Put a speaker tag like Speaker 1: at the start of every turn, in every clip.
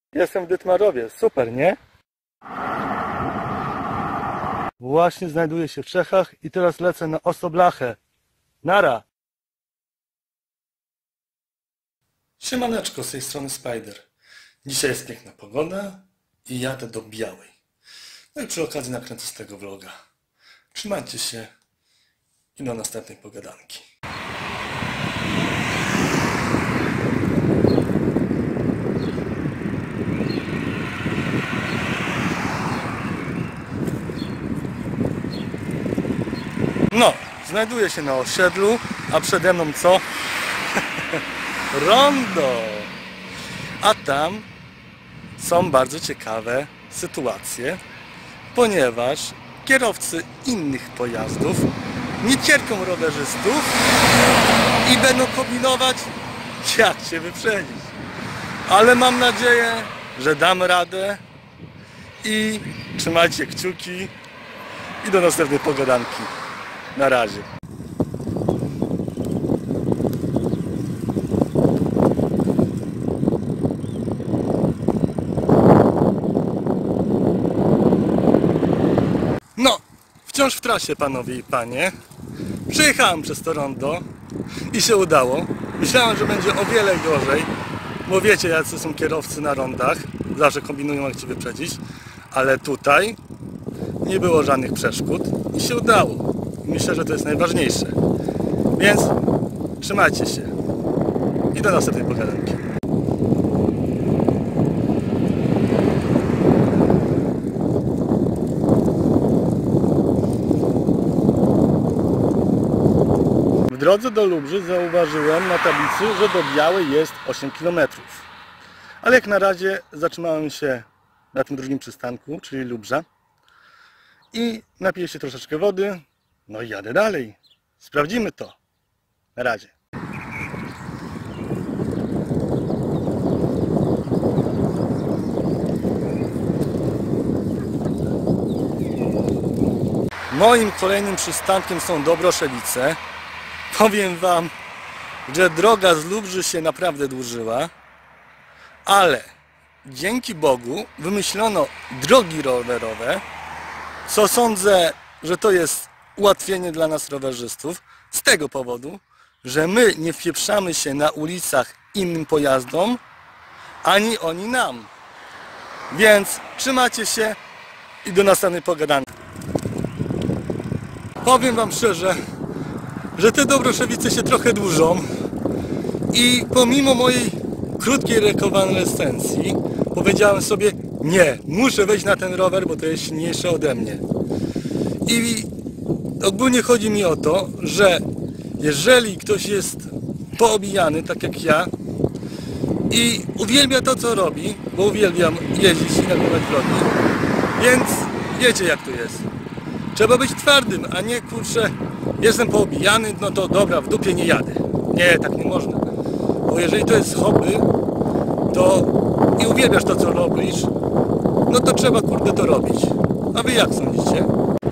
Speaker 1: Jestem w Dytmarowie, super, nie? Właśnie znajduję się w Czechach i teraz lecę na Ostoblachę. Nara! Siemaneczko, z tej strony Spider. Dzisiaj jest piękna pogoda i jadę do Białej. No i przy okazji nakręcę z tego vloga. Trzymajcie się i do następnej pogadanki. No, znajduję się na osiedlu, a przede mną co? Rondo! A tam są bardzo ciekawe sytuacje, ponieważ kierowcy innych pojazdów nie cierpią rowerzystów i będą kombinować, jak się wyprzedzić. Ale mam nadzieję, że dam radę i trzymajcie kciuki i do następnej pogadanki. Na razie. No, wciąż w trasie, panowie i panie. Przejechałem przez to rondo i się udało. Myślałem, że będzie o wiele gorzej, bo wiecie, jacy są kierowcy na rondach. Zawsze kombinują, jak cię wyprzedzić. Ale tutaj nie było żadnych przeszkód i się udało. Myślę, że to jest najważniejsze. Więc trzymajcie się i do następnej pogadanki. W drodze do Lubrzy zauważyłem na tablicy, że do Białej jest 8 km. Ale jak na razie zatrzymałem się na tym drugim przystanku, czyli Lubrza. I napiję się troszeczkę wody. No i jadę dalej. Sprawdzimy to. Na razie. Moim kolejnym przystankiem są Dobroszewice. Powiem wam, że droga z Lubrzy się naprawdę dłużyła, ale dzięki Bogu wymyślono drogi rowerowe, co sądzę, że to jest ułatwienie dla nas rowerzystów, z tego powodu, że my nie wpieprzamy się na ulicach innym pojazdom, ani oni nam. Więc trzymajcie się i do następnej pogadanki. Powiem wam szczerze, że te Dobroszewice się trochę dłużą i pomimo mojej krótkiej rekonwalescencji powiedziałem sobie, nie, muszę wejść na ten rower, bo to jest silniejsze ode mnie. I ogólnie chodzi mi o to, że jeżeli ktoś jest poobijany, tak jak ja, i uwielbia to, co robi, bo uwielbiam jeździć i nagrywać vlogi, więc wiecie, jak to jest. Trzeba być twardym, a nie, kurczę, jestem poobijany, no to dobra, w dupie nie jadę. Nie, tak nie można. Bo jeżeli to jest hobby, to i uwielbiasz to, co robisz, no to trzeba, kurde, to robić. A wy jak sądzicie?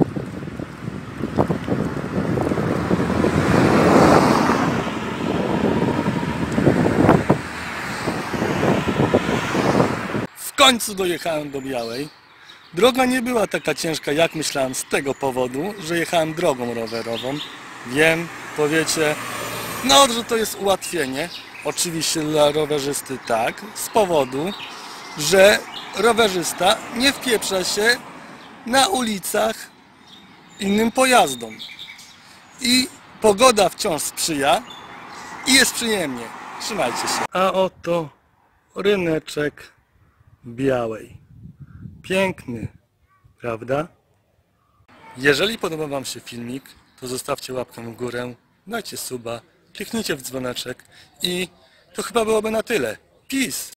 Speaker 1: W końcu dojechałem do Białej. Droga nie była taka ciężka, jak myślałem, z tego powodu, że jechałem drogą rowerową. Wiem, powiecie, no, że to jest ułatwienie. Oczywiście dla rowerzysty tak, z powodu, że rowerzysta nie wpieprza się na ulicach innym pojazdom. I pogoda wciąż sprzyja i jest przyjemnie. Trzymajcie się. A oto ryneczek Białej. Piękny, prawda? Jeżeli podoba wam się filmik, to zostawcie łapkę w górę, dajcie suba, kliknijcie w dzwoneczek i to chyba byłoby na tyle. Peace!